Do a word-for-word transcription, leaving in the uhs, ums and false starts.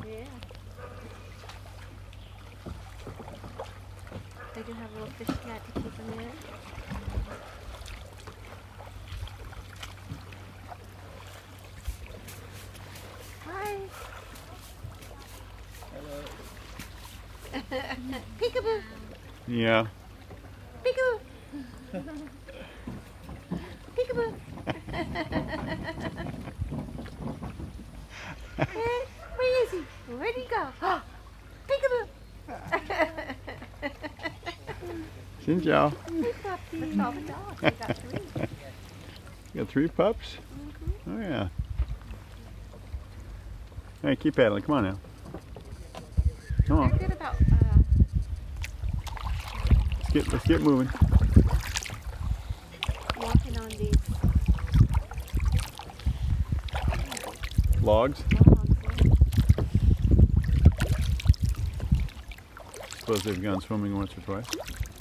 Yeah. They do have a little fish net to keep them in. Hi. Hello. Peekaboo. Yeah. Peekaboo. Peekaboo. Where, where is he? Where'd he go? Peekaboo. Xin chào. Hey puppy. We got three. You got three pups? Mm-hmm. Oh yeah. Hey, keep paddling. Come on now. Come on. They're good about uh, Let's get let's get moving. walking on these Logs. logs. Yeah. Suppose they've gone swimming once or twice.